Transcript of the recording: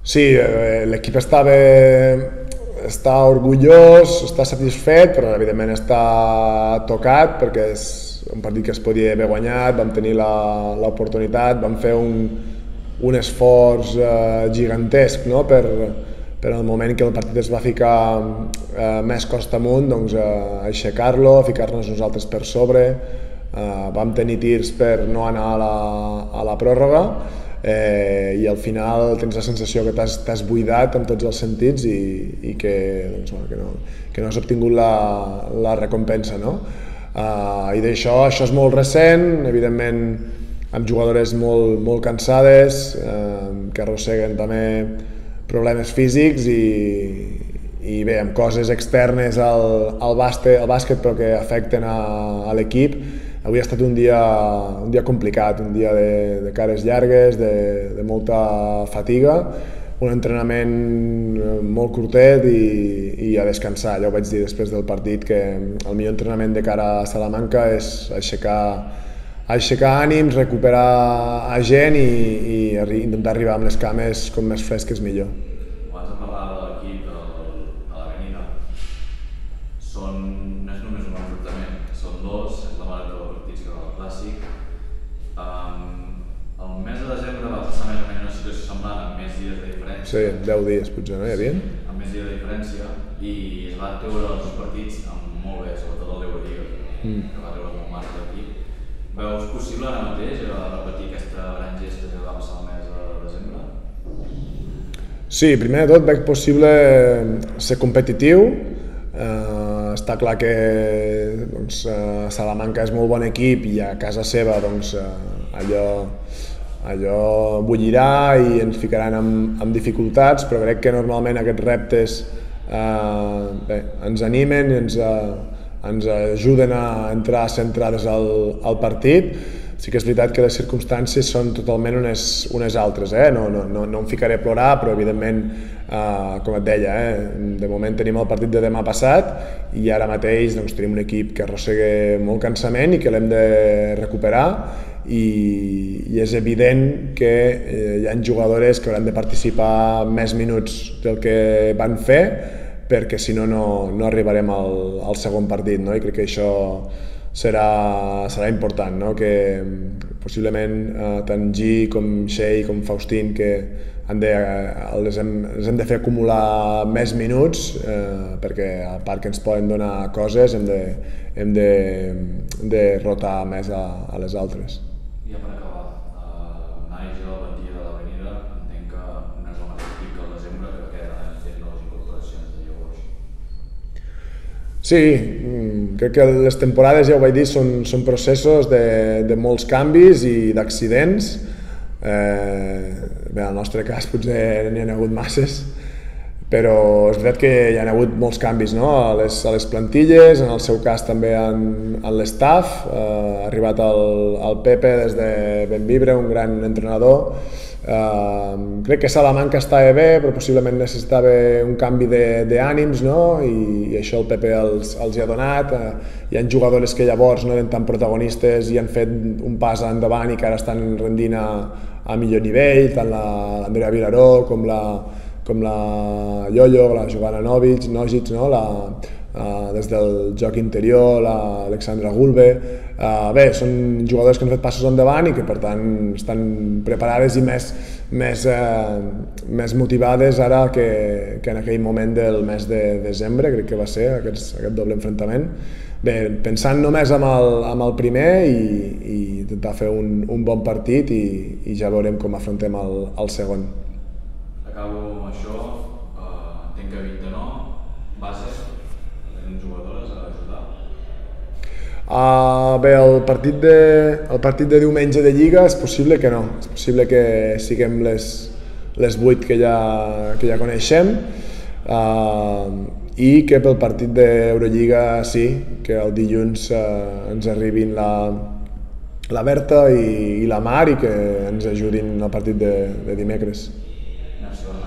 Sí, l'equip està orgullós, està satisfet, però evidentment està tocat perquè és un partit que es podia haver guanyat, vam tenir l'oportunitat, vam fer un esforç gigantesc, no? per el moment que el partit es va ficar més costa amunt, doncs, aixecar-lo, ficar-nos nosaltres per sobre, vam tenir tirs per no anar a la pròrroga, i al final tens la sensació que t'has buidat en tots els sentits i que no has obtingut la recompensa, no? I d'això, això és molt recent, evidentment amb jugadores molt cansades, que arrosseguen també problemes físics i bé, amb coses externes al bàsquet però que afecten a l'equip. Avui ha estat un dia complicat, un dia de cares llargues, de molta fatiga, un entrenament molt curtet i a descansar. Ja ho vaig dir després del partit, que el millor entrenament de cara a Salamanca és aixecar ànims, recuperar a gent i intentar arribar amb les cames com més fresques millor. Abans de parlar de l'equip a l'Avenida, no és només un enfrontament, són dos, és la marató de partits que del Clàssic. El mes de desembre va passar més o menys una situació semblant, amb més dies de diferència. Sí, 10 dies potser, no hi havia? Amb més dies de diferència, i es va treure els partits molt bé, sobretot el d'Eurolliga, que va treure molt marc d'equip. Veus possible ara mateix repetir aquesta gran gesta que va passar el mes de desembre? Sí, primer de tot veig possible ser competitiu. Està clar que Salamanca és molt bon equip i a casa seva allò bullirà i ens ficaran en dificultats, però crec que normalment aquests reptes ens animen i ens ajuden a entrar centrades al partit. Sí que és veritat que les circumstàncies són totalment unes altres, no em ficaré a plorar, però evidentment, com et deia, de moment tenim el partit de demà passat i ara mateix tenim un equip que arrossega molt cansament i que l'hem de recuperar i és evident que hi ha jugadores que hauran de participar més minuts del que van fer perquè si no arribarem al segon partit, i crec que això serà important, que possiblement tant G com Shea com Faustín que els hem de fer acumular més minuts perquè a part que ens poden donar coses hem de rotar més a les altres. I ja per acabar, Naix a la plantilla de l'Avenida entenc que no és el mateix equip que el desembre, però que han fet noves incorporacions de llavors. Sí, crec que les temporades, ja ho vaig dir, són processos de molts canvis i d'accidents. Bé, en el nostre cas potser n'hi ha hagut masses, però és veritat que hi ha hagut molts canvis a les plantilles, en el seu cas també en l'estaf. Ha arribat el Pepe des de Benvibre, un gran entrenador. Crec que Salamanca estava bé, però possiblement necessitava un canvi d'ànims, i això el Pepe els hi ha donat. Hi ha jugadores que llavors no eren tan protagonistes i han fet un pas endavant i que ara estan rendint a millor nivell, tant l'Andrea Vilaró com la Yoyo, la Giovanna Nogic, des del joc interior, l'Alexandra Gulbe. Bé, són jugadors que han fet passos endavant i que per tant estan preparades i més motivades ara que en aquell moment del mes de desembre, crec que va ser aquest doble enfrontament. Bé, pensant només amb el primer i intentar fer un bon partit i ja veurem com afrontem el segon. Acabo amb això, entenc que 29, base, tenen jugadores a ajudar? Bé, el partit de diumenge de Lliga és possible que no, és possible que siguem les 8 que ja coneixem i que pel partit d'Eurolliga sí, que el dilluns ens arribin la Berta i la Mar i que ens ajudin al partit de dimecres. Merci,